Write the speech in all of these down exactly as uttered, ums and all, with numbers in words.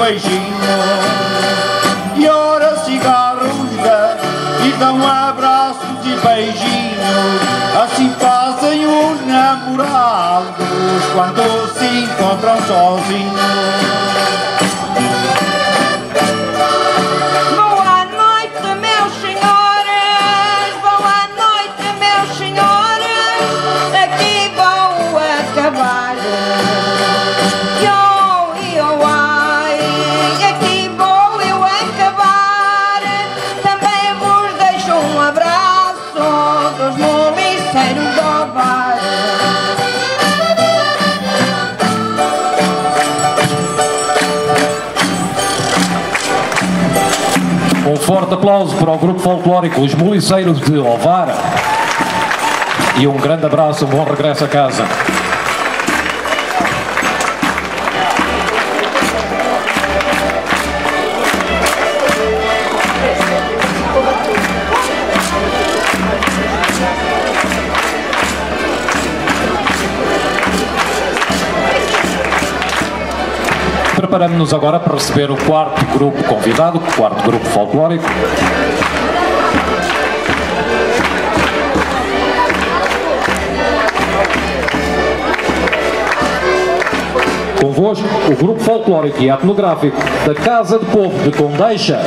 beijinho. E ora cigarros dá, e dão abraços e beijinhos. Assim fazem os namorados quando se encontram sozinhos. Um forte aplauso para o grupo folclórico Os Moliceiros de Ovar e um grande abraço, um bom regresso a casa. Preparamos-nos agora para receber o quarto grupo convidado, o quarto grupo folclórico. Convosco, o grupo folclórico e etnográfico da Casa de Povo de Condeixa.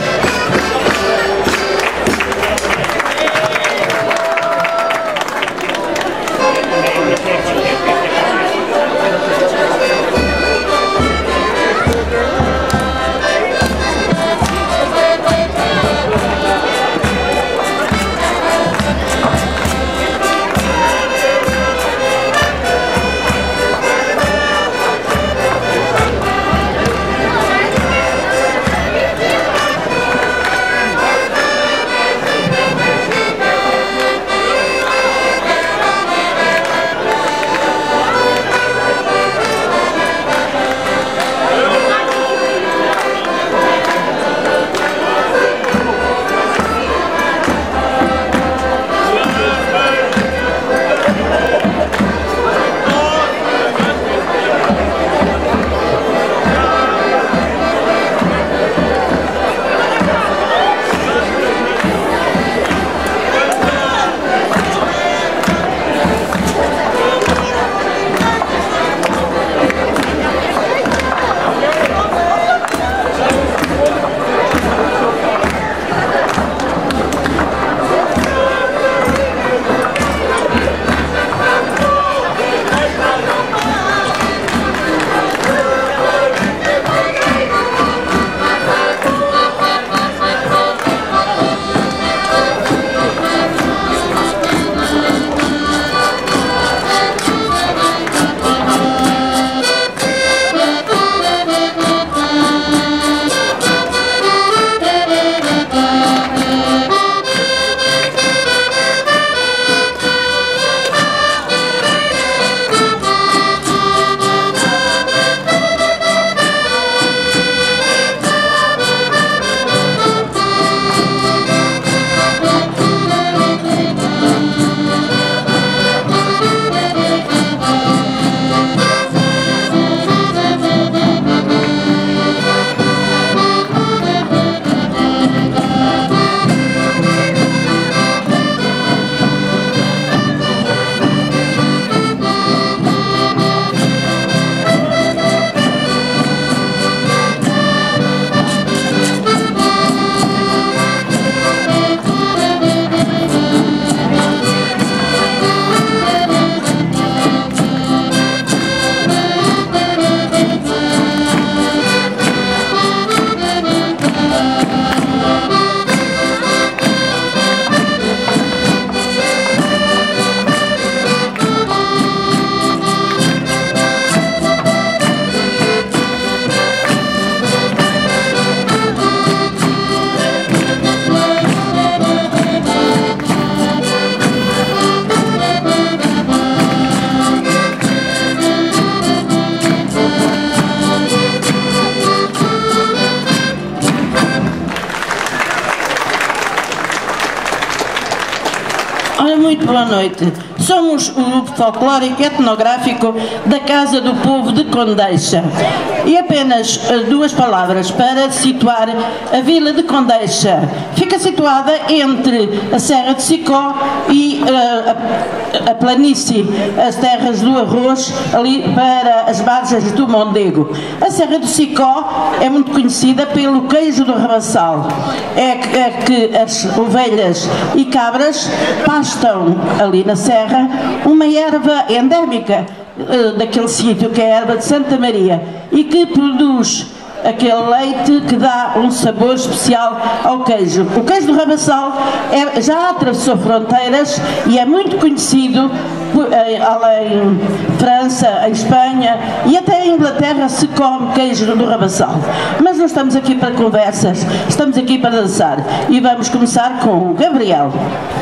Ora, muito boa noite. Somos o grupo folclórico etnográfico da Casa do Povo de Condeixa. E apenas uh, duas palavras para situar a vila de Condeixa. Fica situada entre a Serra de Sicó e uh, a, a planície, as terras do Arroz, ali para as margens do Mondego. A Serra do Sicó é muito conhecida pelo queijo do Rabassal. É que, é que as ovelhas e cabras pastam ali na serra uma erva endémica uh, daquele sítio, que é a erva de Santa Maria, e que produz aquele leite que dá um sabor especial ao queijo. O queijo do Rabassal é, já atravessou fronteiras e é muito conhecido em, além França, em Espanha e até em Inglaterra se come queijo do Rabassal. Mas não estamos aqui para conversas, estamos aqui para dançar. E vamos começar com o Gabriel.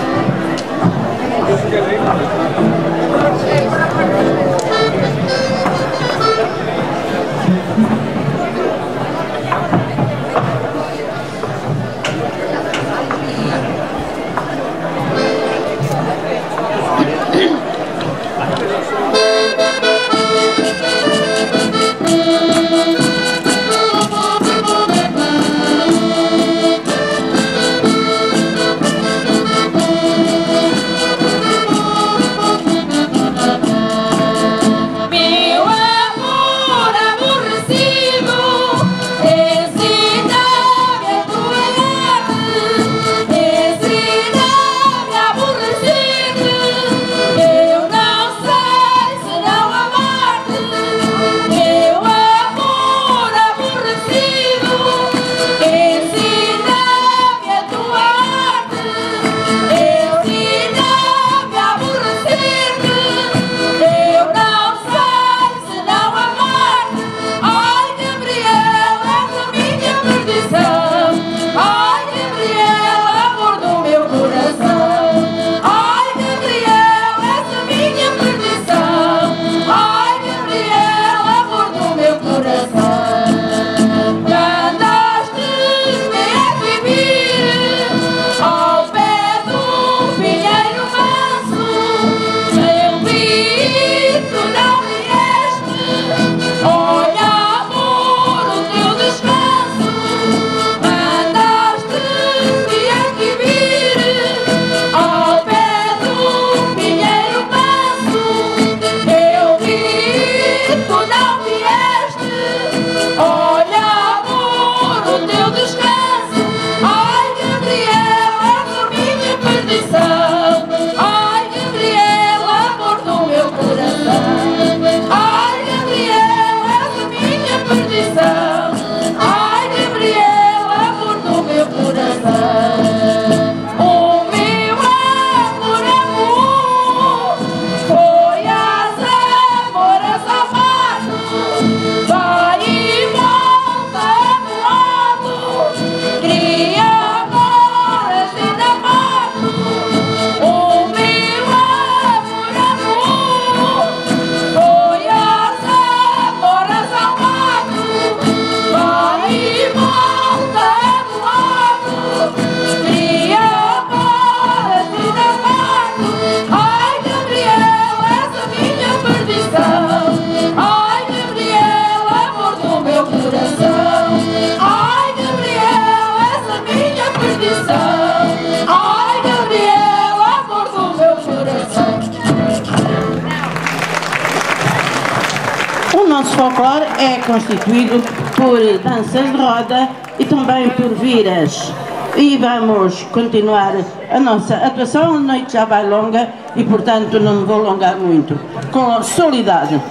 Folclore é constituído por danças de roda e também por viras. E vamos continuar a nossa atuação. A noite já vai longa e, portanto, não me vou alongar muito. Com Solidade.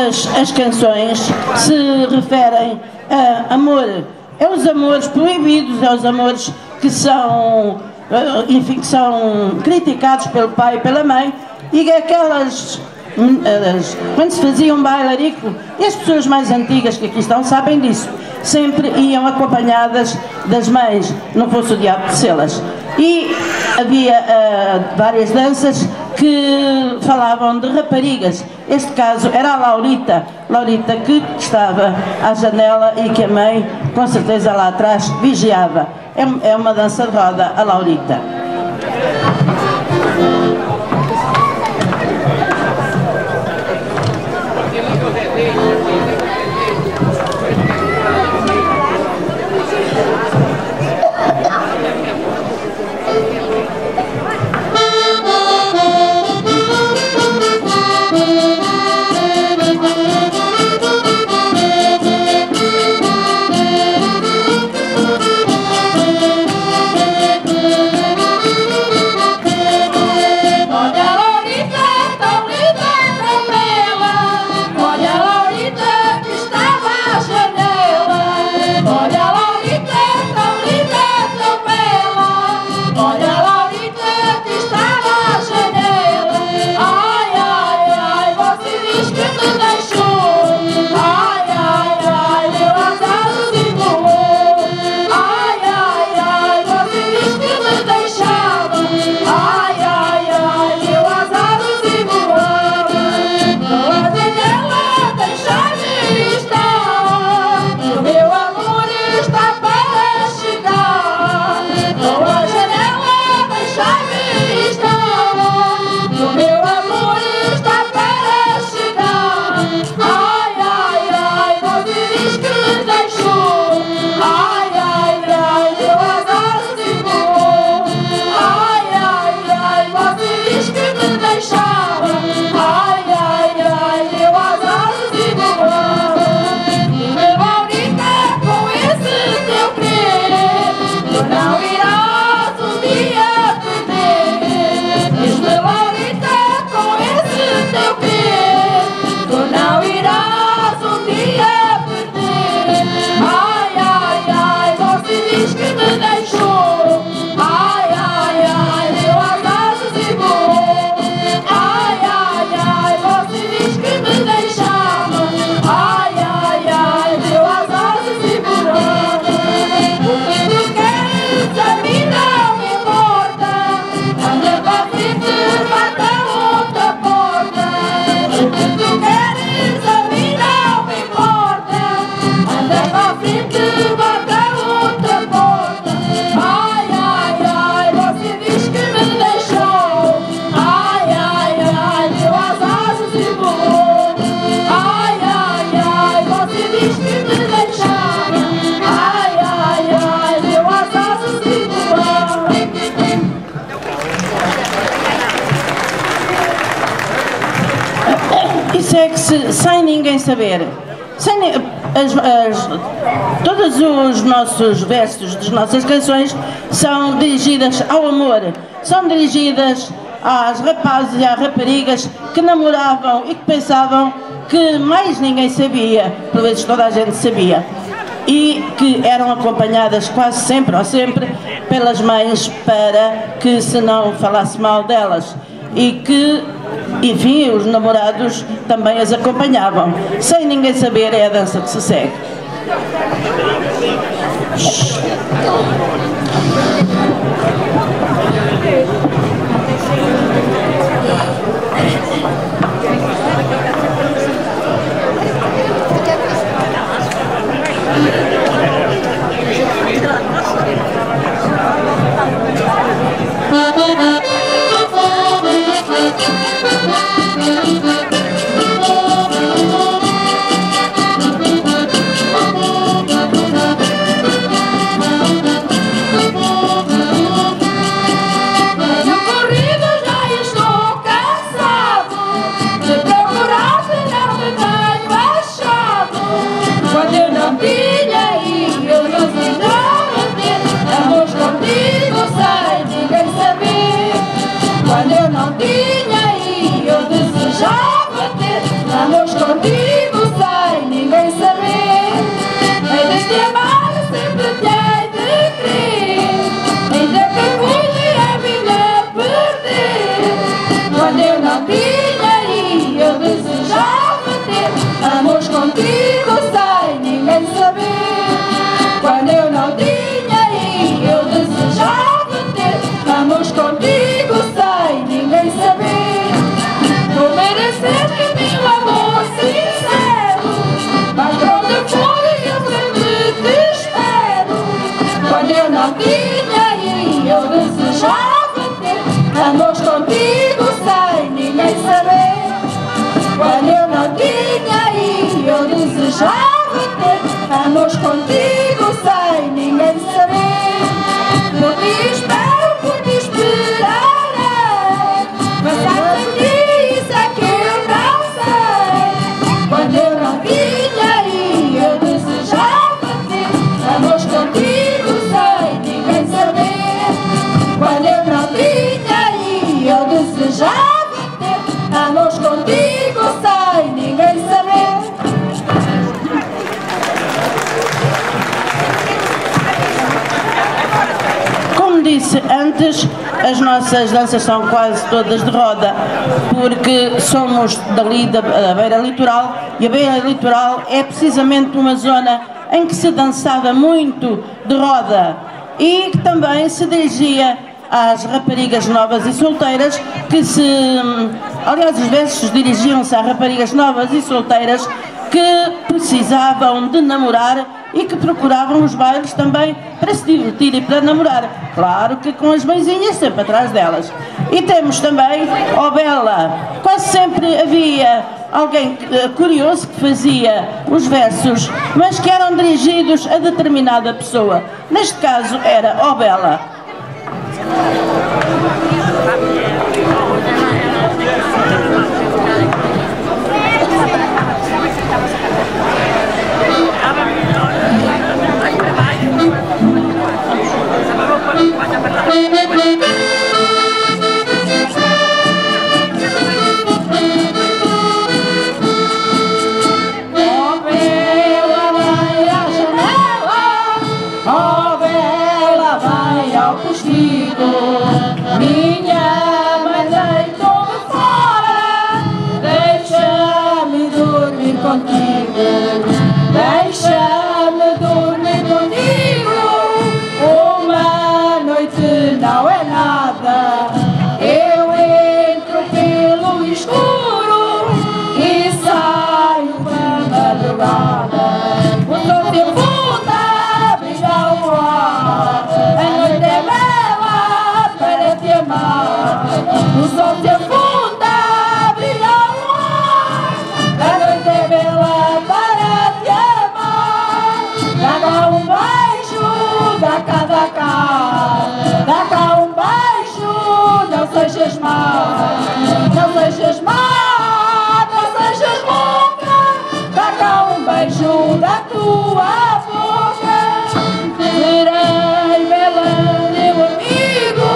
todas as canções se referem a amor. É os amores proibidos, é os amores que são, enfim, que são criticados pelo pai e pela mãe, e aquelas, quando se fazia um bailarico, e as pessoas mais antigas que aqui estão sabem disso, sempre iam acompanhadas das mães, não fosse o diabo de selas. E havia uh, várias danças que falavam de raparigas. Este caso era a Laurita, Laurita que estava à janela e que a mãe, com certeza lá atrás, vigiava. É, é uma dança de roda, a Laurita. Sem ninguém saber, sem, as, as, todos os nossos versos das nossas canções são dirigidas ao amor, são dirigidas às rapazes e às raparigas que namoravam e que pensavam que mais ninguém sabia, pelo menos toda a gente sabia, e que eram acompanhadas quase sempre ou sempre pelas mães para que se não falasse mal delas, e que, enfim, os namorados também as acompanhavam. Sem ninguém saber, é a dança que se segue. não tinha e eu desejava ter anos contigo sem ninguém saber. Quando eu não tinha e eu desejava ter anos contigo sem ninguém saber. Por ti espero, por ti esperarei, mas sem ti isso é que eu não sei. Quando eu não tinha e eu desejava ter anos contigo sem ninguém saber. Quando eu não tinha e eu desejava ter anos contigo sem ninguém saber. Como disse antes, as nossas danças são quase todas de roda, porque somos dali da, da beira litoral, e a beira litoral é precisamente uma zona em que se dançava muito de roda e que também se dirigia às raparigas novas e solteiras, que se... aliás, os versos dirigiam-se a raparigas novas e solteiras que precisavam de namorar e que procuravam os bailes também para se divertir e para namorar. Claro que com as mãezinhas sempre atrás delas. E temos também ó Bela. Quase sempre havia alguém uh, curioso que fazia os versos, mas que eram dirigidos a determinada pessoa. Neste caso era ó Bela. Minha mãe deitou-me fora, deixa-me dormir contigo, deixa-me dormir contigo. Uma noite não é nada, eu entro pelo escuro e saio da madrugada. O sol se funda, brilha o ar, a noite é bela para te amar. O sol se afunda, brilha o ar, a noite é bela para te amar. Dá cá um beijo, dá cá, dá cá, dá cá um beijo, não sejas má, não sejas má, não sejas louca. Dá cá um beijo da tua boca. Serei bela, meu amigo,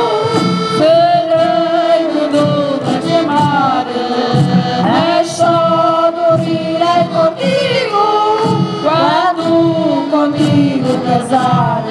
serei tudo para te amar. É só dormirei contigo quando contigo casar.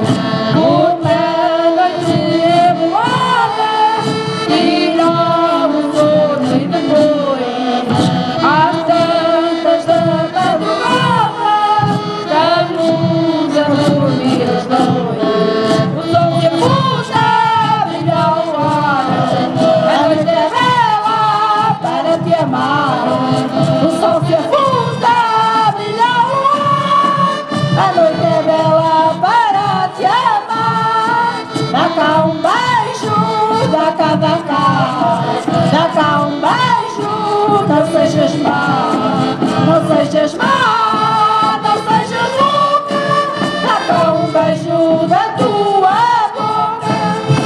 Uma noite revoada, tira o sono e depois, às tantas da madrugada, estamos a dormir os dois. O sol se afunda, brilha o ar, a noite é bela para te amar. O sol se afunda, brilha o ar, a noite é bela para te amar. Dá cá um beijo, dá cá, dá cá, dá cá um beijo, não sejas má, não sejas má, não sejas louca. Dá cá um beijo da tua boca.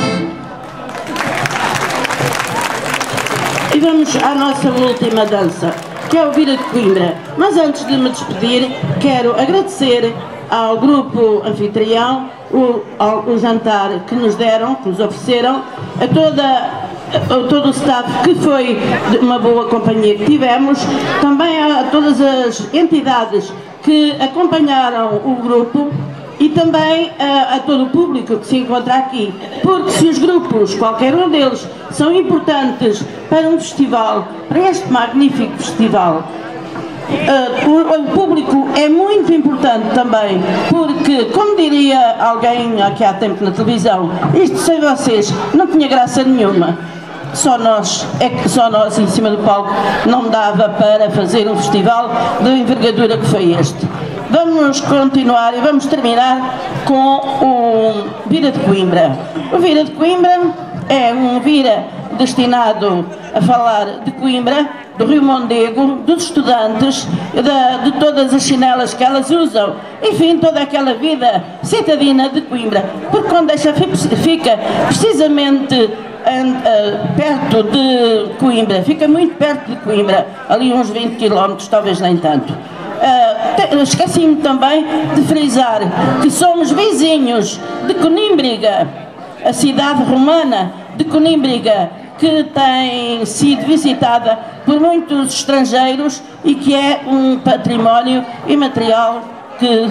E vamos à nossa última dança, que é o Vira de Coimbra. Mas antes de me despedir, quero agradecer ao grupo anfitrião o, ao, o jantar que nos deram, que nos ofereceram, a, toda, a todo o staff que foi de uma boa companhia que tivemos, também a, a todas as entidades que acompanharam o grupo e também a, a todo o público que se encontra aqui, porque se os grupos, qualquer um deles, são importantes para um festival, para este magnífico festival, uh, o, o público é muito importante também, porque, como diria alguém aqui há tempo na televisão, isto sem vocês não tinha graça nenhuma. Só nós, é que só nós em cima do palco não dava para fazer um festival da envergadura que foi este. vamos continuar e vamos terminar com o Vira de Coimbra. O Vira de Coimbra é um vira destinado a falar de Coimbra, do Rio Mondego, dos estudantes, de, de todas as chinelas que elas usam, enfim, toda aquela vida citadina de Coimbra, porque Condeixa fica precisamente uh, uh, perto de Coimbra, fica muito perto de Coimbra, ali uns vinte quilómetros, talvez nem tanto. Uh, Esqueci-me também de frisar que somos vizinhos de Conímbriga, a cidade romana de Conímbriga, que tem sido visitada por muitos estrangeiros e que é um património imaterial que,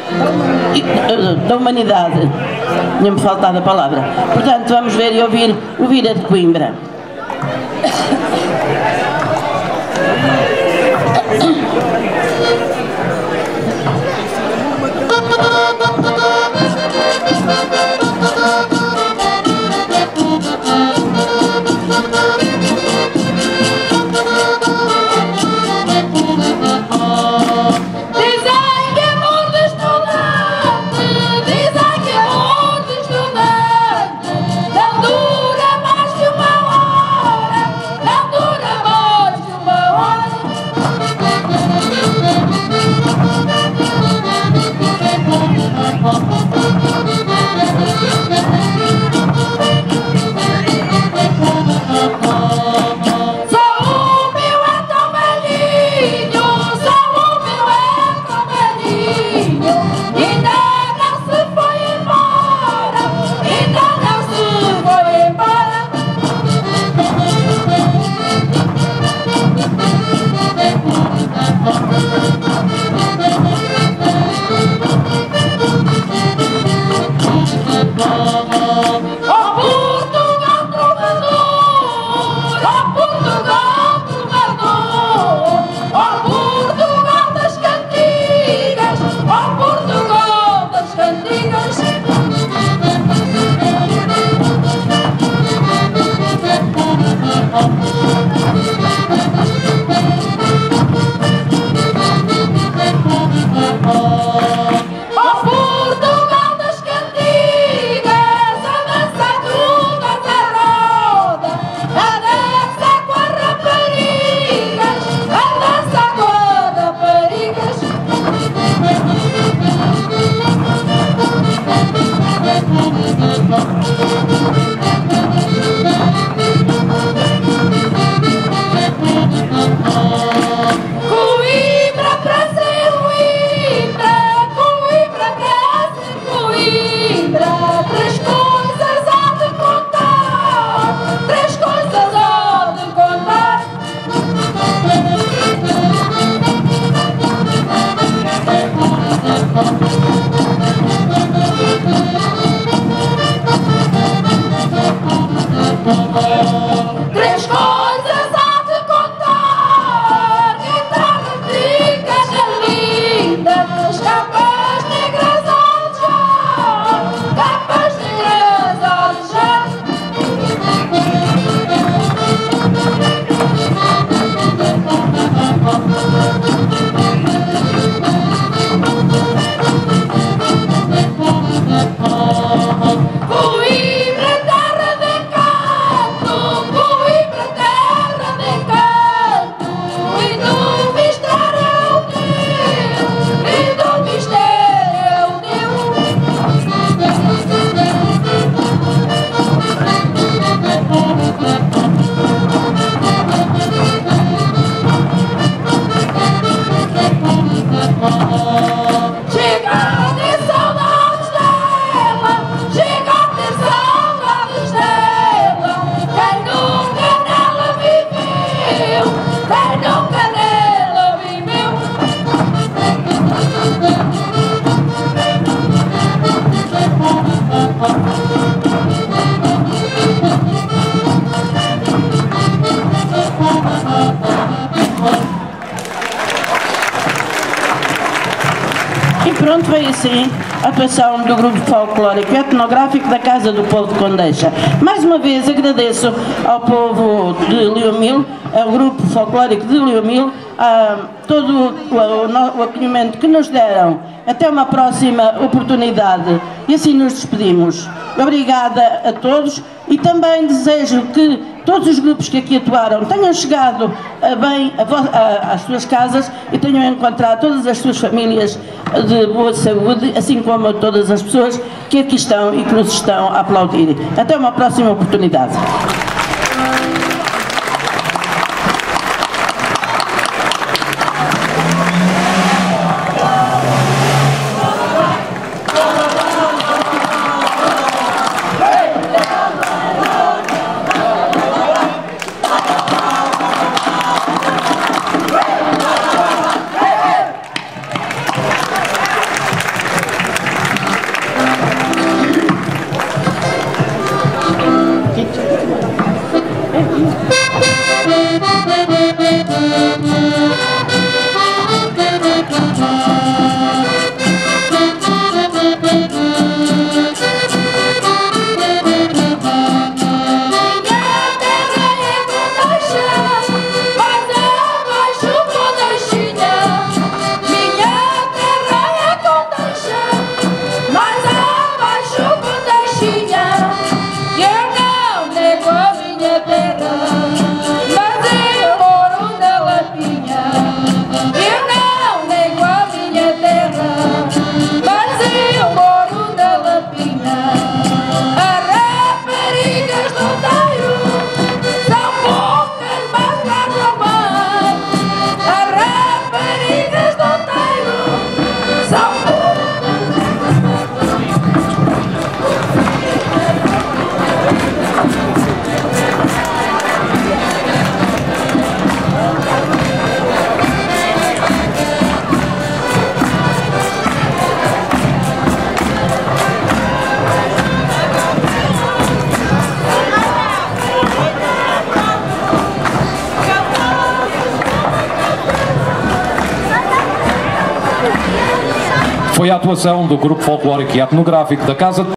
da humanidade. Tinha-me faltado a palavra. Portanto, vamos ver e ouvir o Vira de Coimbra. foi assim a atuação do Grupo Folclórico e Etnográfico da Casa do Povo de Condeixa. Mais uma vez agradeço ao povo de Leomil, ao Grupo Folclórico de Leomil, a todo o, o, o acolhimento que nos deram. Até uma próxima oportunidade. E assim nos despedimos. Obrigada a todos e também desejo que todos os grupos que aqui atuaram tenham chegado a bem a, a, às suas casas e tenham encontrado todas as suas famílias de boa saúde, assim como a todas as pessoas que aqui estão e que nos estão a aplaudir. Até uma próxima oportunidade. Foi a atuação do Grupo Folclórico e Etnográfico da Casa